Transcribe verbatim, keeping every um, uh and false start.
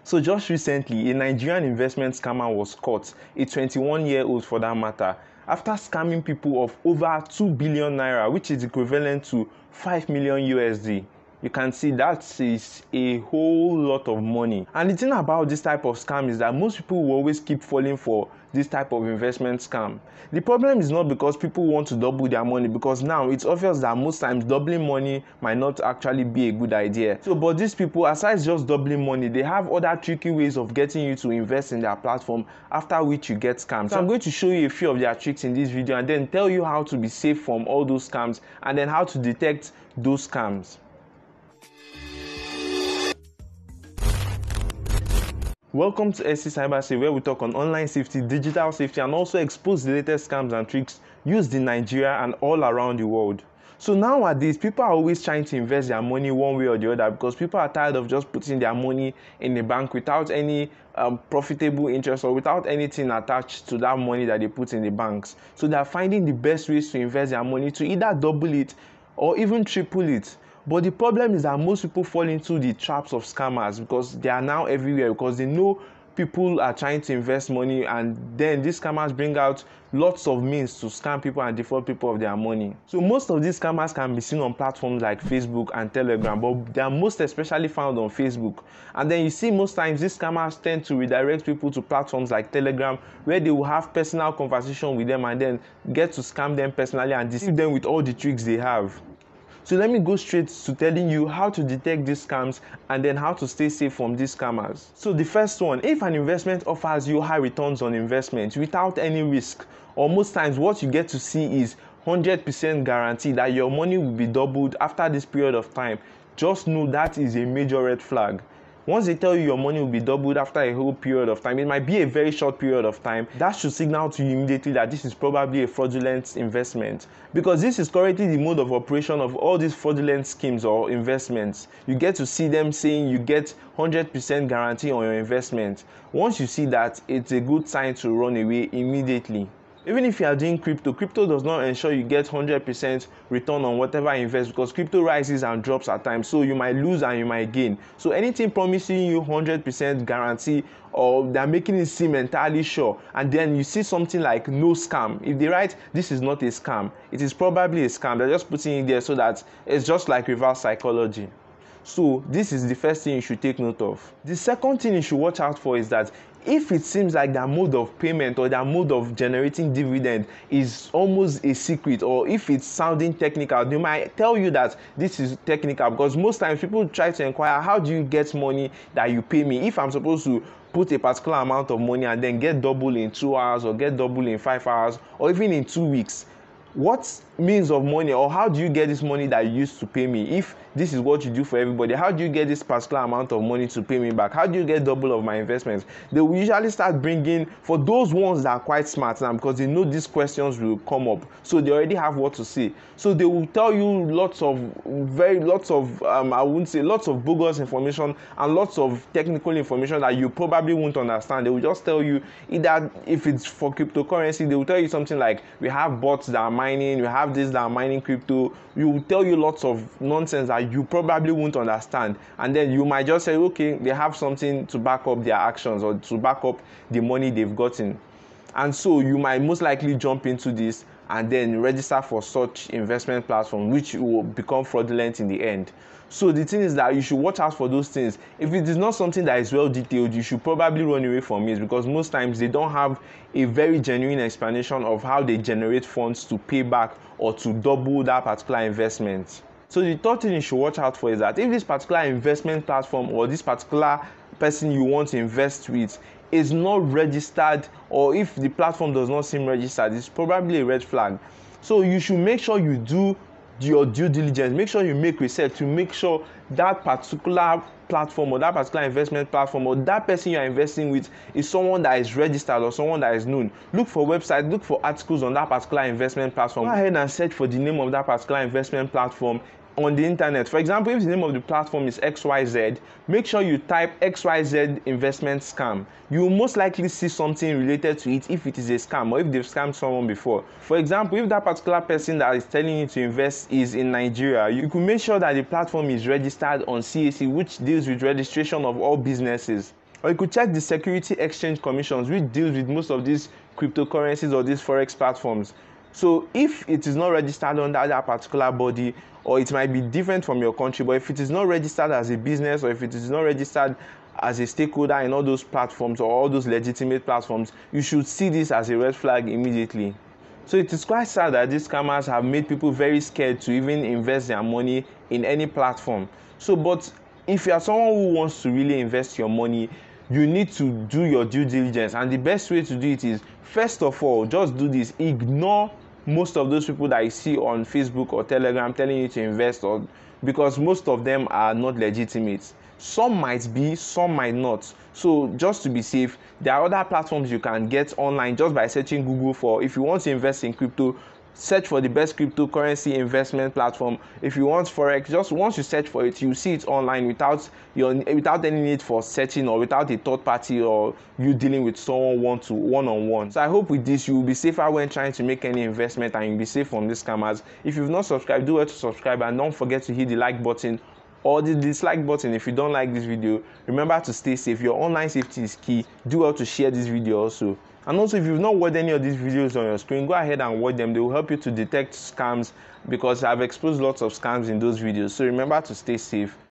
So just recently, a Nigerian investment scammer was caught, a twenty-one-year-old for that matter, after scamming people of over two billion naira, which is equivalent to five million U S D. You can see that is a whole lot of money. And the thing about this type of scam is that most people will always keep falling for this type of investment scam. The problem is not because people want to double their money, because now it's obvious that most times doubling money might not actually be a good idea. So, but these people, aside just doubling money, they have other tricky ways of getting you to invest in their platform, after which you get scammed. So I'm going to show you a few of their tricks in this video and then tell you how to be safe from all those scams and then how to detect those scams. Welcome to S C Cyber Safe, where we talk on online safety, digital safety, and also expose the latest scams and tricks used in Nigeria and all around the world. So nowadays, people are always trying to invest their money one way or the other because people are tired of just putting their money in the bank without any um, profitable interest or without anything attached to that money that they put in the banks. So they are finding the best ways to invest their money to either double it or even triple it. But the problem is that most people fall into the traps of scammers because they are now everywhere, because they know people are trying to invest money, and then these scammers bring out lots of means to scam people and defraud people of their money. So most of these scammers can be seen on platforms like Facebook and Telegram, but they are most especially found on Facebook. And then you see most times these scammers tend to redirect people to platforms like Telegram, where they will have personal conversation with them and then get to scam them personally and deceive them with all the tricks they have. So let me go straight to telling you how to detect these scams and then how to stay safe from these scammers. So the first one, if an investment offers you high returns on investment without any risk, or most times what you get to see is one hundred percent guarantee that your money will be doubled after this period of time, just know that is a major red flag. Once they tell you your money will be doubled after a whole period of time, it might be a very short period of time, that should signal to you immediately that this is probably a fraudulent investment. Because this is currently the mode of operation of all these fraudulent schemes or investments. You get to see them saying you get one hundred percent guarantee on your investment. Once you see that, it's a good sign to run away immediately. Even if you are doing crypto, crypto does not ensure you get one hundred percent return on whatever you invest, because crypto rises and drops at times, so you might lose and you might gain. So anything promising you one hundred percent guarantee, or they're making it seem entirely sure, and then you see something like no scam, if they write this is not a scam, it is probably a scam. They're just putting it there so that it's just like reverse psychology. So this is the first thing you should take note of. The second thing you should watch out for is that if it seems like their mode of payment or their mode of generating dividend is almost a secret, or if it's sounding technical, they might tell you that this is technical, because most times people try to inquire, how do you get money that you pay me? If I'm supposed to put a particular amount of money and then get double in two hours or get double in five hours or even in two weeks, what means of money, or how do you get this money that you used to pay me? If this is what you do for everybody, how do you get this particular amount of money to pay me back? How do you get double of my investments? They will usually start bringing, for those ones that are quite smart now, because they know these questions will come up, so they already have what to say. So they will tell you lots of very lots of um, I wouldn't say lots of bogus information and lots of technical information that you probably won't understand. They will just tell you, either if it's for cryptocurrency, they will tell you something like, we have bots that are mining, we have this that are mining crypto. You will tell you lots of nonsense that you probably won't understand, and then you might just say, okay, they have something to back up their actions or to back up the money they've gotten, and so you might most likely jump into this and then register for such investment platform, which will become fraudulent in the end. So the thing is that you should watch out for those things. If it is not something that is well detailed, you should probably run away from it, because most times they don't have a very genuine explanation of how they generate funds to pay back or to double that particular investment. So the third thing you should watch out for is that if this particular investment platform or this particular person you want to invest with is not registered, or if the platform does not seem registered, it's probably a red flag. So you should make sure you do your due diligence, make sure you make research to make sure that particular platform or that particular investment platform or that person you are investing with is someone that is registered or someone that is known. Look for websites, look for articles on that particular investment platform. Go ahead and search for the name of that particular investment platform on the internet. For example, if the name of the platform is X Y Z, make sure you type X Y Z investment scam. You will most likely see something related to it if it is a scam or if they've scammed someone before. For example, if that particular person that is telling you to invest is in Nigeria, you could make sure that the platform is registered on C A C, which deals with registration of all businesses. Or you could check the Security Exchange Commissions, which deals with most of these cryptocurrencies or these forex platforms. So if it is not registered under that particular body, or it might be different from your country, but if it is not registered as a business, or if it is not registered as a stakeholder in all those platforms or all those legitimate platforms, you should see this as a red flag immediately. So it is quite sad that these scammers have made people very scared to even invest their money in any platform. So, but if you are someone who wants to really invest your money, you need to do your due diligence, and the best way to do it is, first of all, just do this: ignore most of those people that you see on Facebook or Telegram telling you to invest, or because most of them are not legitimate. Some might be, some might not. So just to be safe, there are other platforms you can get online just by searching Google for, if you want to invest in crypto, search for the best cryptocurrency investment platform. If you want forex, just once you search for it, you see it online without your without any need for searching, or without a third party, or you dealing with someone one to one on one. So I hope with this you will be safer when trying to make any investment, and you'll be safe from these scammers. If you've not subscribed, do well to subscribe, and don't forget to hit the like button or the dislike button if you don't like this video. Remember to stay safe. Your online safety is key. Do well to share this video also. And also, if you've not watched any of these videos on your screen, go ahead and watch them. They will help you to detect scams, because I've exposed lots of scams in those videos. So remember to stay safe.